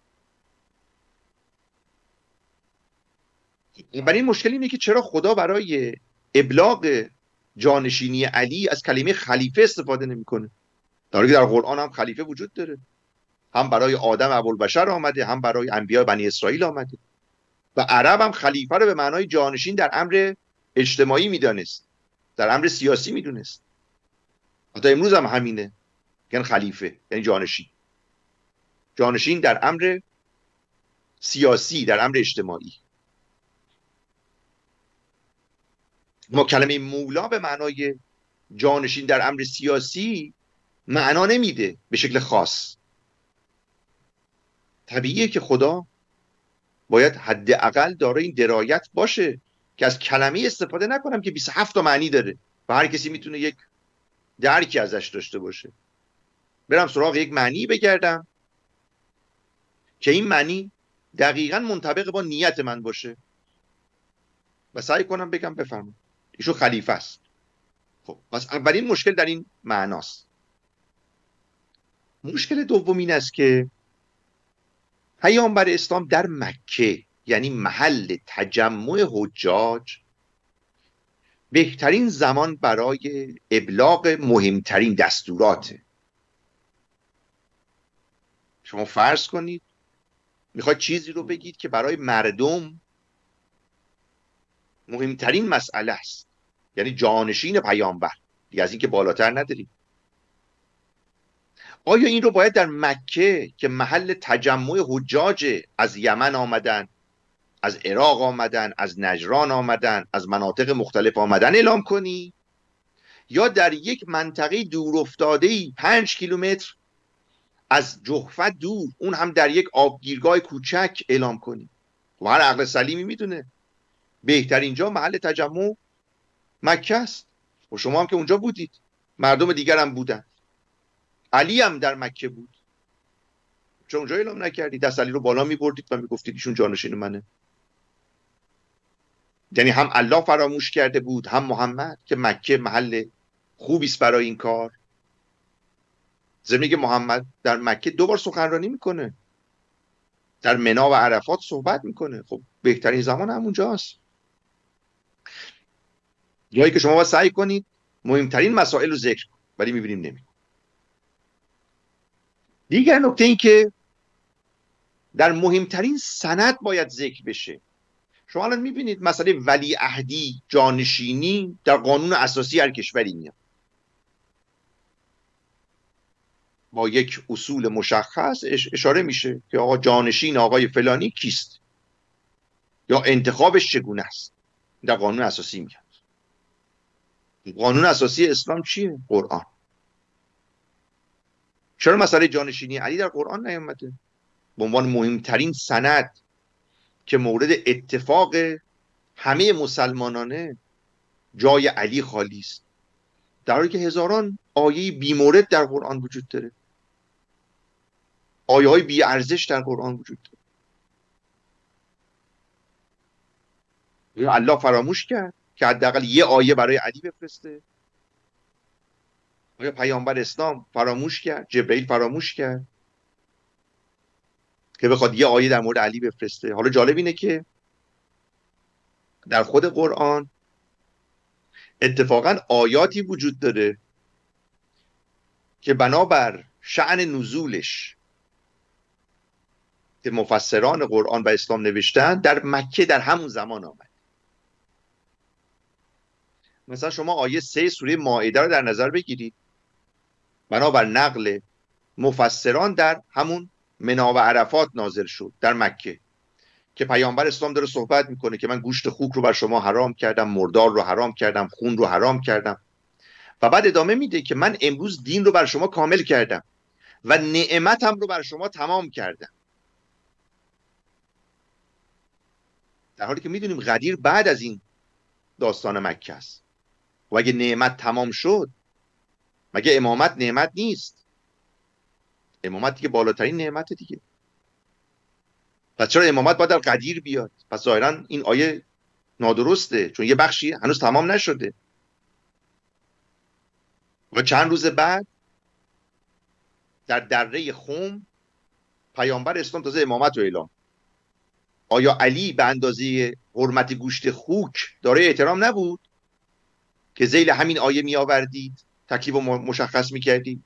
برای این مشکل اینه که چرا خدا برای ابلاغ جانشینی علی از کلمه خلیفه استفاده نمیکنه، در حالی که در قرآن هم خلیفه وجود داره، هم برای آدم ابوالبشر آمده، هم برای انبیاء بنی اسرائیل آمده. و عرب هم خلیفه رو به معنای جانشین در امر اجتماعی میدانست، در امر سیاسی میدونست. حتی امروز هم همینه، یعنی خلیفه یعنی جانشین، جانشین در امر سیاسی، در امر اجتماعی. ما کلمه مولا به معنای جانشین در امر سیاسی معنا نمیده به شکل خاص. طبیعیه که خدا باید حداقل دارای این درایت باشه که از کلمه استفاده نکنم که بیست و هفت تا معنی داره و هر کسی میتونه یک درکی ازش داشته باشه. برم سراغ یک معنی بگردم که این معنی دقیقاً منطبق با نیت من باشه و سعی کنم بگم بفرمایید ایشون خلیفه است. خب پس اولین مشکل در این معناست. مشکل دوم این است که پیامبر اسلام در مکه یعنی محل تجمع حجاج بهترین زمان برای ابلاغ مهمترین دستوراته. شما فرض کنید میخواید چیزی رو بگید که برای مردم مهمترین مسئله است، یعنی جانشین پیامبر، دیگه از این که بالاتر نداریم. آیا این رو باید در مکه که محل تجمع حجاج از یمن آمدن، از عراق آمدن، از نجران آمدن، از مناطق مختلف آمدن اعلام کنی، یا در یک منطقه دور افتاده‌ای پنج کیلومتر از جحفه دور، اون هم در یک آبگیرگاه کوچک اعلام کنی؟ و هر عقل سلیمی میدونه بهترین جا محل تجمع مکه است و شما هم که اونجا بودید. مردم دیگر هم بودن. علی هم در مکه بود، چون اونجا اعلام نکردی؟ دست علی رو بالا میبردید و میگفتید ایشون جانشین منه. یعنی هم الله فراموش کرده بود، هم محمد، که مکه محل خوبی است برای این کار. ضمن که محمد در مکه دو بار سخنرانی میکنه، در منا و عرفات صحبت میکنه. خب بهترین زمان همونجاست، جایی که شما باید سعی کنید مهمترین مسائل رو ذکر کنید، ولی میبینیم نمی. دیگر نکته این که در مهمترین سند باید ذکر بشه. شما الان میبینید مسئله ولی عهدی، جانشینی در قانون اساسی هر کشوری میاد با یک اصول مشخص اشاره میشه که آقا جانشین آقای فلانی کیست یا انتخابش چگونه است. در قانون اساسی میاد. قانون اساسی اسلام چیه؟ قرآن. چرا مسئله جانشینی علی در قرآن نیامده به عنوان مهمترین سند که مورد اتفاق همه مسلمانانه؟ جای علی خالی است، در حالی که هزاران آیه بیمورد در قرآن وجود داره، آیه های بی ارزش در قرآن وجود داره. الله فراموش کرد که حداقل یه آیه برای علی بفرسته؟ آیا پیامبر اسلام فراموش کرد؟ جبرئیل فراموش کرد که بخواد یه آیه در مورد علی بفرسته؟ حالا جالب اینه که در خود قرآن اتفاقا آیاتی وجود داره که بنابر شأن نزولش که مفسران قرآن و اسلام نوشتن در مکه در همون زمان آمد. مثلا شما آیه سه سوره مائده رو در نظر بگیرید، بنابر نقل مفسران در همون منا و عرفات نازل شد در مکه، که پیامبر اسلام داره صحبت میکنه که من گوشت خوک رو بر شما حرام کردم، مردار رو حرام کردم، خون رو حرام کردم، و بعد ادامه میده که من امروز دین رو بر شما کامل کردم و نعمتم رو بر شما تمام کردم. در حالی که میدونیم غدیر بعد از این داستان مکه است. و اگه نعمت تمام شد، مگه امامت نعمت نیست؟ امامت دیگه بالاترین نعمت دیگه. پس چرا امامت باید در غدیر بیاد؟ پس ظاهرا این آیه نادرسته، چون یه بخشی هنوز تمام نشده. و چند روز بعد در دره خم پیامبر اسلام تازه امامت رو اعلام. آیا علی به اندازه حرمت گوشت خوک داره احترام نبود که ذیل همین آیه می آوردید، تکلیف رو مشخص می کردید؟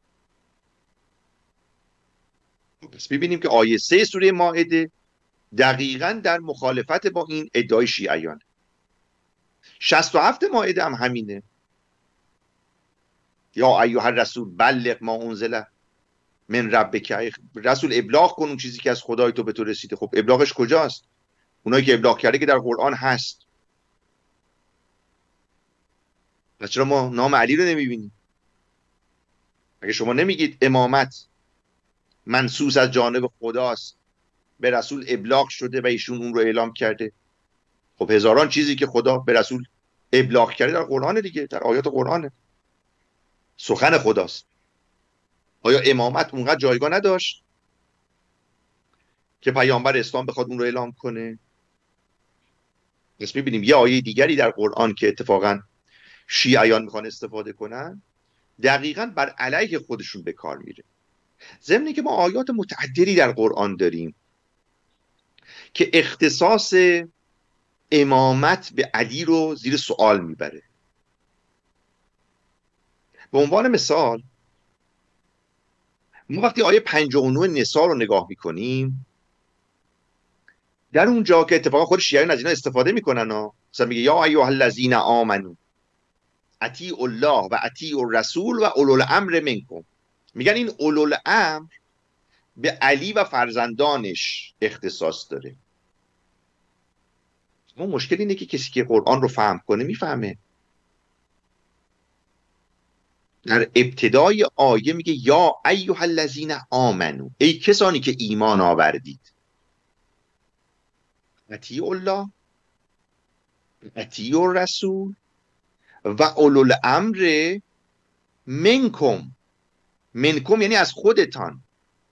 پس ببینیم که آیه سه سوره مائده دقیقاً در مخالفت با این ادعای شیعیان. شصت و هفت مائده هم همینه. یا ایها الرسول بلغ ما انزل من ربک، رسول ابلاغ کن اون چیزی که از خدای تو به تو رسیده. خب ابلاغش کجاست؟ اونایی که ابلاغ کرده که در قرآن هست. پس چرا ما نام علی رو نمیبینیم؟ اگه شما نمیگید امامت منصوص از جانب خداست، به رسول ابلاغ شده و ایشون اون رو اعلام کرده، خب هزاران چیزی که خدا به رسول ابلاغ کرده در قرآن دیگه، در آیات قرآنه، سخن خداست. آیا امامت اونقدر جایگاه نداشت که پیامبر اسلام بخواد اون رو اعلام کنه؟ پس میبینیم یه آیه دیگری در قرآن که اتفاقا شیعیان میخوان استفاده کنن دقیقاً بر علیه خودشون به کار میره. ضمن که ما آیات متعددی در قرآن داریم که اختصاص امامت به علی رو زیر سوال میبره. به عنوان مثال ما وقتی آیه پنجاه و نه نساء رو نگاه میکنیم، در اونجا که اتفاقا خود شیعیان از اینا استفاده میکنن ها، مثلا میگه یا ایها الذین آمنو اطیعوا الله و اطیعوا الرسول و اولو الامر منکم. میگن این اولو الامر به علی و فرزندانش اختصاص داره. ما مشکل اینه که کسی که قرآن رو فهم کنه میفهمه. در ابتدای آیه میگه یا ایها الذین آمنو، ای کسانی که ایمان آوردید، اطیعوا الله اطیعوا الرسول و اولو الامر منکم، منکم یعنی از خودتان.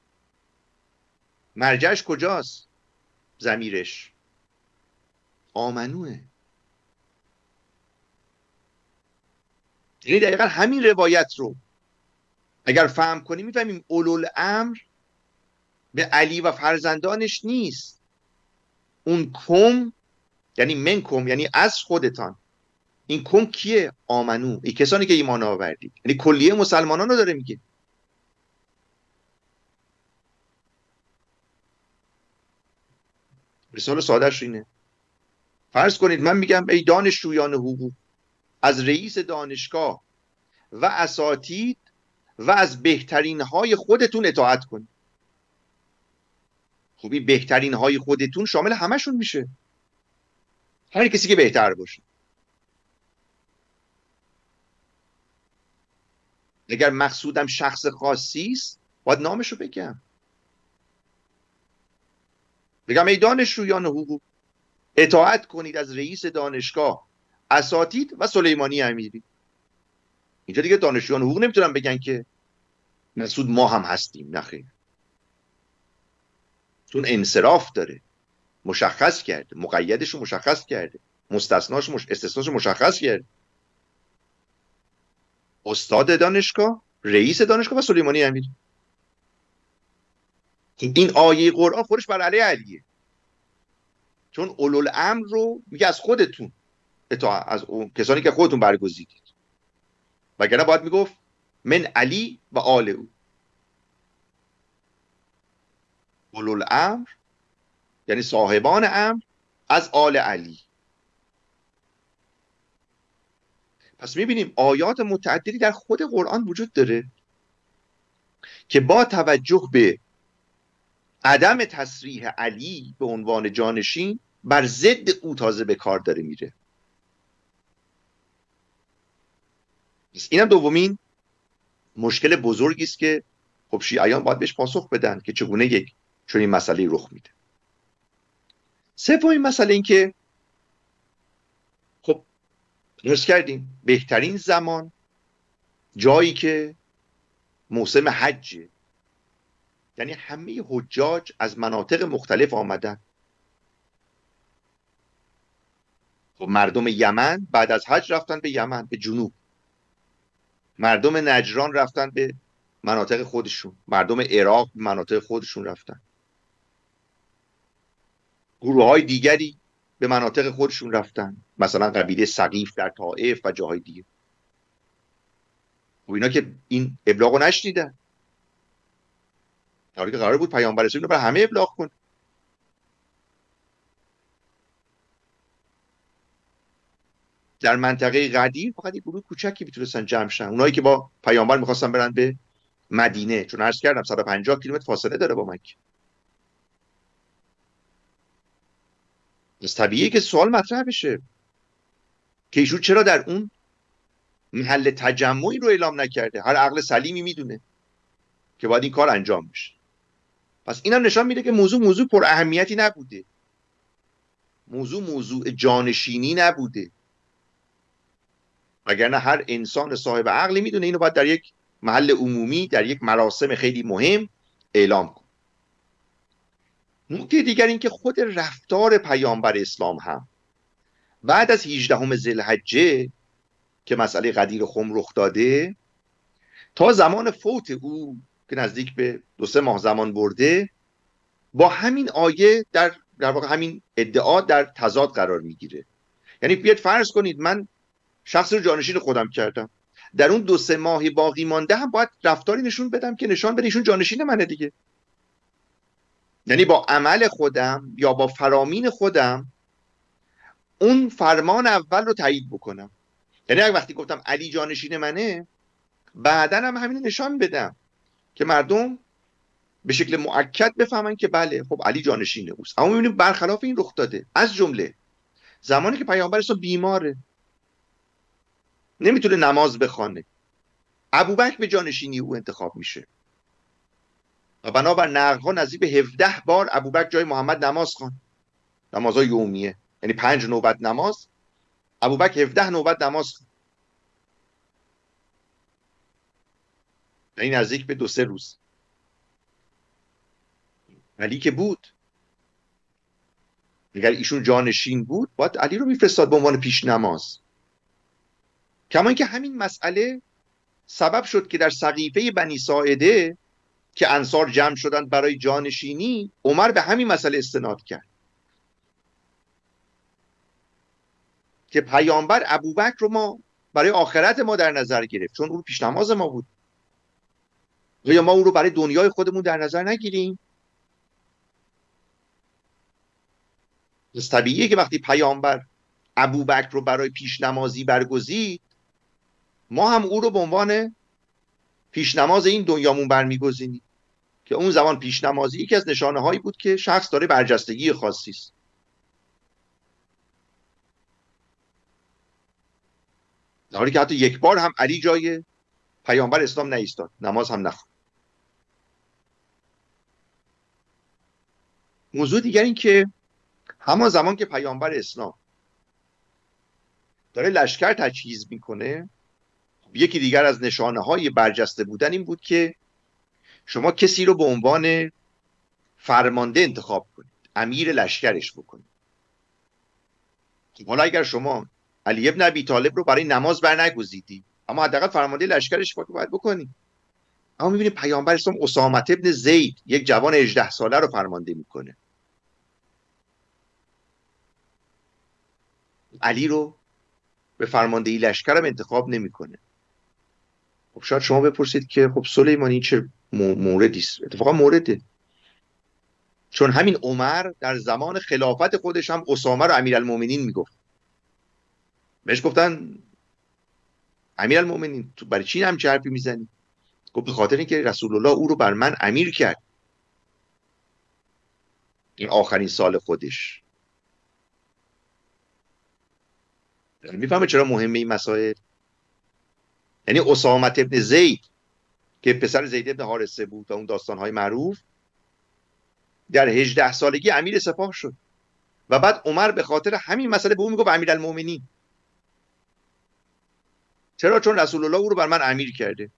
مرجعش کجاست؟ ضمیرش آمنوه. یعنی دقیقا همین روایت رو اگر فهم کنیم میفهمیم اولوالامر به علی و فرزندانش نیست. اون کم یعنی منکم یعنی از خودتان. این کم کیه؟ آمنو، این کسانی که ایمان آوردید، یعنی کلیه مسلمانان رو داره میگه. مثال سادهش اینه، فرض کنید من میگم ای دانشجویان حقوق، از رئیس دانشگاه و اساتید و از بهترین های خودتون اطاعت کنید. خوبی بهترین های خودتون شامل همشون میشه، هر کسی که بهتر باشه. اگر مقصودم شخص خاصی است باید نامشو بگم، بگم ای دانشجویان حقوق اطاعت کنید از رئیس دانشگاه، اساتید و سلیمانی امیری. اینجا دیگه دانشجویان حقوق نمیتونن بگن که مسعود ما هم هستیم، نخیر، چون انصراف داره، مشخص کرده، مقیدش رو مشخص کرده، مستثناش مش... استثناش مشخص کرده. استاد دانشگاه، رئیس دانشگاه و سلیمانی امیری. این آیه قرآن خودش بر علیه علیه، چون اولوالامر رو میگه از خودتون، از اون کسانی که خودتون برگزیدید، وگرنه باید میگفت من علی و آل او. اولوالامر یعنی صاحبان امر از آل علی. پس میبینیم آیات متعددی در خود قرآن وجود داره که با توجه به عدم تصریح علی به عنوان جانشین بر ضد او تازه به کار داره میره. اینم دومین مشکل بزرگی است که خب شیعیان باید بهش پاسخ بدن که چگونه یک چنین مسئله رخ میده. سومین مسئله این که خب درست کردیم بهترین زمان جایی که موسم حجه، یعنی همه حجاج از مناطق مختلف آمدن. خب مردم یمن بعد از حج رفتن به یمن، به جنوب. مردم نجران رفتن به مناطق خودشون، مردم عراق به مناطق خودشون رفتن، گروه های دیگری به مناطق خودشون رفتن، مثلا قبیله ثقیف در طائف و جاهای دیگه. و اینا که این ابلاغ رو نشنیدن، در حالی که قرار بود پیامبر اسلام رو برای همه ابلاغ کنه. در منطقه غدیر فقط یک گروه کوچکی میتونستن جمع شن، اونایی که با پیامبر میخواستن برن به مدینه، چون عرض کردم صد و پنجاه کیلومتر فاصله داره با مکه. از طبیعیه که سوال مطرح بشه که ایشون چرا در اون محل تجمعی رو اعلام نکرده. هر عقل سلیمی میدونه که باید این کار انجام بشه. پس اینم نشان میده که موضوع موضوع پر اهمیتی نبوده، موضوع موضوع جانشینی نبوده، وگرنه هر انسان صاحب عقلی میدونه اینو باید در یک محل عمومی، در یک مراسم خیلی مهم اعلام کنه. نکته دیگر این که خود رفتار پیامبر اسلام هم بعد از هجدهم ذوالحجه که مسئله غدیر خم رخ داده تا زمان فوت او که نزدیک به دو سه ماه زمان برده، با همین آیه در در واقع همین ادعا در تضاد قرار میگیره. یعنی بیاید فرض کنید من شخص رو جانشین خودم کردم، در اون دو سه ماه باقی مانده هم باید رفتاری نشون بدم که نشان بده ایشون جانشین منه دیگه. یعنی با عمل خودم یا با فرامین خودم اون فرمان اول رو تایید بکنم. یعنی اگه وقتی گفتم علی جانشین منه، بعدن هم همین نشان بدم که مردم به شکل مؤکد بفهمن که بله خب علی جانشین اوست. اما میبینیم برخلاف این رخ داده. از جمله زمانی که پیامبر اسلام بیماره، نمیتونه نماز بخوانه، ابوبکر به جانشینی او انتخاب میشه و بنابر نقل‌ها نزدیک به هفده بار ابوبکر جای محمد نماز خوان، نمازهای یومیه، یعنی پنج نوبت نماز، ابوبکر هفده نوبت نماز خوان. این نزدیک به دو سه روز. علی که بود، اگر ایشون جانشین بود باید علی رو میفرستاد به عنوان پیش نماز. کما اینکه همین مسئله سبب شد که در سقیفه بنی ساعده که انصار جمع شدند برای جانشینی، عمر به همین مسئله استناد کرد که پیامبر ابوبکر رو ما برای آخرت ما در نظر گرفت چون اون پیش نماز ما بود، یا ما اون رو برای دنیای خودمون در نظر نگیریم؟ پس طبیعیه که وقتی پیامبر ابوبکر رو برای پیش نمازی برگزید، ما هم او رو به عنوان پیش نماز این دنیامون برمیگزینیم که اون زمان پیش نمازی یکی از نشانه هایی بود که شخص داره برجستگی خاصی است. در حالی که حتی یک بار هم علی جای پیامبر اسلام نایستاد، نماز هم نخوند. موضوع دیگر این که همان زمان که پیامبر اسلام داره لشکر تجهیز میکنه، یکی دیگر از نشانه های برجسته بودن این بود که شما کسی رو به عنوان فرمانده انتخاب کنید، امیر لشکرش بکنید. حالا اگر شما علی ابن ابی طالب رو برای نماز برنگزیدی، اما حداقل فرمانده لشکرش باید بکنی. اما میبینید پیامبر اسلام اسامه ابن زید، یک جوان هجده ساله رو فرمانده میکنه. علی رو به فرماندهی لشکرم انتخاب نمیکنه. خب شاید شما بپرسید که خب سلیمانی چه موردی است؟ اتفاقا مورده، چون همین عمر در زمان خلافت خودش هم اسامه رو امیرالمومنین میگفت. بهش گفتن امیرالمومنین تو برای چی همچین حرفی میزنی؟ گفت به خاطر اینکه رسول الله او رو بر من امیر کرد این آخرین سال خودش. میفهمه چرا مهمه این مسائل؟ یعنی اسامه ابن زید که پسر زید ابن حارثه بود و اون داستانهای معروف، در هجده سالگی امیر سپاه شد و بعد عمر به خاطر همین مسئله به اون میگفت امیرالمومنین. چرا؟ چون رسول الله او رو بر من امیر کرده.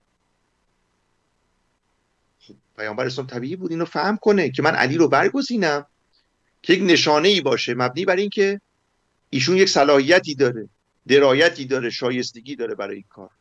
خب پیامبر اسلام طبیعی بود اینو فهم کنه که من علی رو برگزینم که یک نشانه ای باشه مبنی بر این که ایشون یک صلاحیتی داره، درایتی داره، شایستگی داره برای این کار.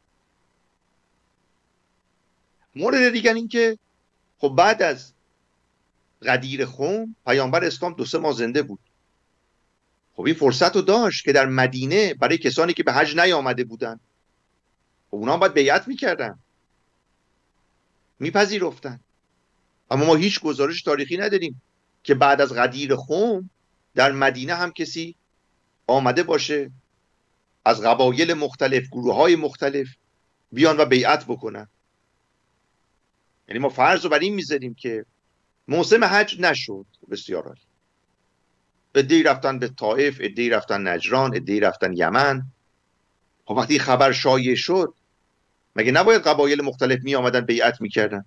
مورد دیگر این که خب بعد از غدیر خم پیامبر اسلام دو سه ماه زنده بود. خب این فرصت رو داشت که در مدینه برای کسانی که به حج نیامده بودن، خب اونا هم باید بیعت میکردن، میپذیرفتن. اما ما هیچ گزارش تاریخی نداریم که بعد از غدیر خم در مدینه هم کسی آمده باشه از قبایل مختلف، گروه های مختلف بیان و بیعت بکنن. یعنی ما فرض رو بر این میذاریم که موسم حج نشد. بسیار عالی. عده‌ای رفتن به طائف، عده‌ای رفتن نجران، عده‌ای رفتن یمن. خب وقتی خبر شایع شد مگه نباید قبایل مختلف می آمدن بیعت میکردن؟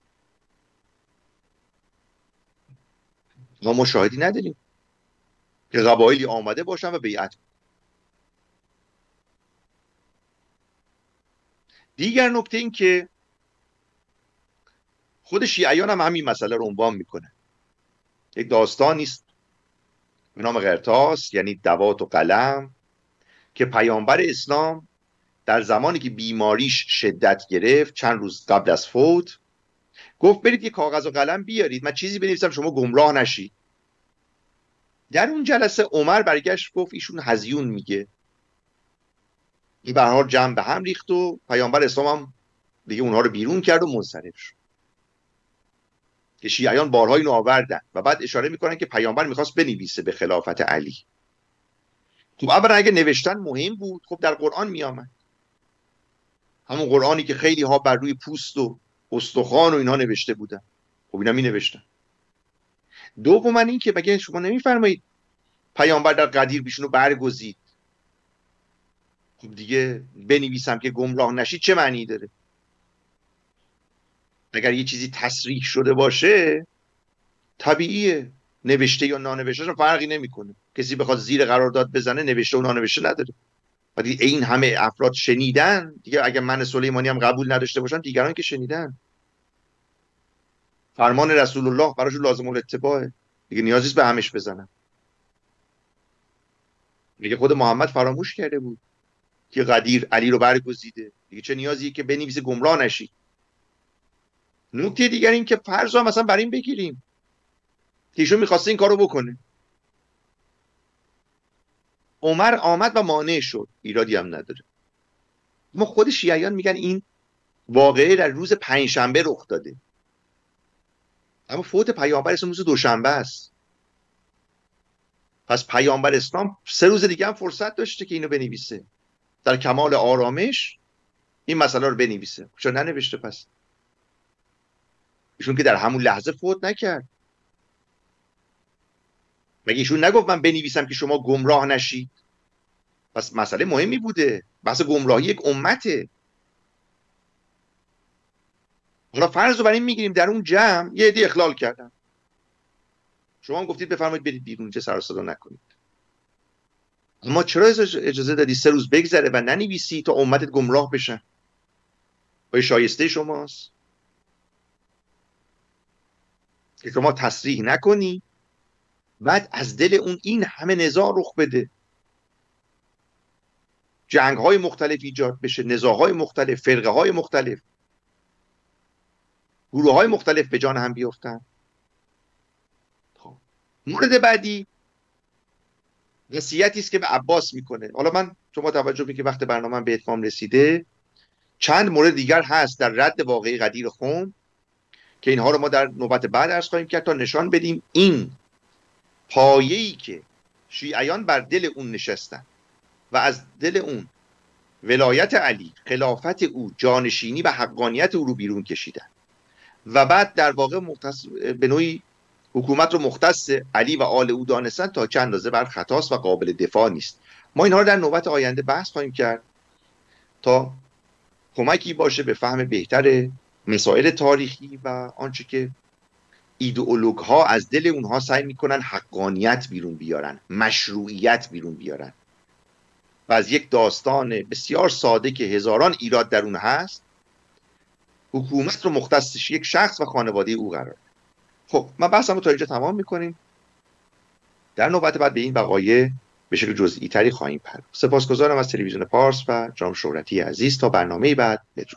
ما مشاهدی نداریم که قبایلی آمده باشن و بیعت. دیگر نکته این که خود شیعیان هم همین مسئله رو عنوان میکنه. یک داستانی است به نام قرطاس، یعنی دوات و قلم، که پیامبر اسلام در زمانی که بیماریش شدت گرفت چند روز قبل از فوت گفت برید یه کاغذ و قلم بیارید من چیزی بنویسم شما گمراه نشید. در اون جلسه عمر برگشت گفت ایشون هزیون میگه. این به هر حال جمع به هم ریخت و پیامبر اسلام هم دیگه اونها رو بیرون کرد و منصرف شد. که شیعیان بارها اینو آوردن و بعد اشاره میکنن که پیامبر میخواست بنویسه به خلافت علی. خب اولا اگه نوشتن مهم بود خب در قرآن میامد، همون قرآنی که خیلی ها بر روی پوست و استخوان و اینها نوشته بودن. خب اینا می نوشتن. دوما این که مگه شما نمیفرمایید پیامبر در غدیر بیشونو برگزید، خب دیگه بنویسم که گمراه نشید چه معنی داره؟ اگر یه چیزی تصریح شده باشه طبیعیه، نوشته یا نانوشته فرقی نمیکنه. کسی بخواد زیر قرارداد بزنه نوشته و نانوشته نداره. ولی این همه افراد شنیدن دیگه، اگه من سلیمانی هم قبول نداشته باشم دیگران که شنیدن. فرمان رسول الله براشون لازم الاتباعه دیگه، نیازی نیست به همش بزنم. دیگه خود محمد فراموش کرده بود که قدیر علی رو برگزیده، دیگه چه نیازیه که بنویسه گمراه نشی. نکته دیگر این که فرض هم مثلا بر این بگیریم که ایشون میخواسته این کارو بکنه، عمر آمد و مانع شد، ایرادی هم نداره. ما خود شیعیان میگن این واقعه در روز پنجشنبه رخ داده، اما فوت پیامبر اسلام روز دوشنبه است. پس پیامبر اسلام سه روز دیگه هم فرصت داشته که اینو بنویسه، در کمال آرامش این مسئله رو بنویسه. چرا ننوشته پس؟ ایشون که در همون لحظه فوت نکرد. مگه ایشون نگفت من بنویسم که شما گمراه نشید؟ پس مسئله مهمی بوده، بحث گمراهی یک امته. حالا فرض رو بر این میگیریم در اون جمع یه عده اخلال کردن، شما هم گفتید بفرمایید برید بیرون، چه سر و صدا نکنید. اما چرا اجازه دادی سه روز بگذره و ننویسی تا امتت گمراه بشن؟ آیا شایسته شماست که شما تصریح نکنی بعد از دل اون این همه نزاع رخ بده، جنگ های مختلف ایجاد بشه، نزاع های مختلف، فرقه های مختلف، گروه های مختلف به جان هم بیفتن؟ مورد بعدی وصیتی است که به عباس میکنه. حالا من شما توجه کنید که وقت برنامه به اتمام رسیده، چند مورد دیگر هست در رد واقعه غدیر خم که اینها رو ما در نوبت بعد عرض خواهیم کرد تا نشان بدیم این پایه‌ای که شیعیان بر دل اون نشستن و از دل اون ولایت علی، خلافت او، جانشینی و حقانیت او رو بیرون کشیدن و بعد در واقع مختص... به نوعی حکومت رو مختص علی و آل او دانستن تا چند اندازه بر خطاست و قابل دفاع نیست. ما اینها رو در نوبت آینده بحث خواهیم کرد تا کمکی باشه به فهم بهتر مسائل تاریخی و آنچه که ایدئولوگ ها از دل اونها سعی میکنن حقانیت بیرون بیارن، مشروعیت بیرون بیارن و از یک داستان بسیار ساده که هزاران ایراد در اون هست حکومت رو مختص یک شخص و خانواده او قرار. خب من بحثم رو تا اینجا تمام میکنیم، در نوبت بعد به این وقایع به شکل جزئی تری خواهیم پرداخت. سپاسگزارم از تلویزیون پارس و جناب شهرتی عزیز. تا برنامه بعد، بدرود.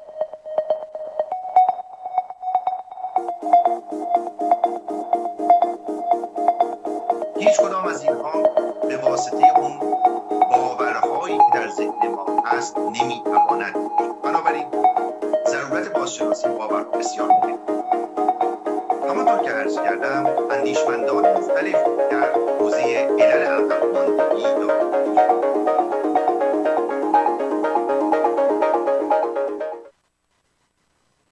هیچ کدام از اینها به واسطه اون باورهایی که در ذهن ما هست نمیتواند. بنابراین ضرورت بازشناسی باور بسیار مهمه. همانطور که عرض کردم اندیشمندان مختلف در حوزه علل عقب ماندگی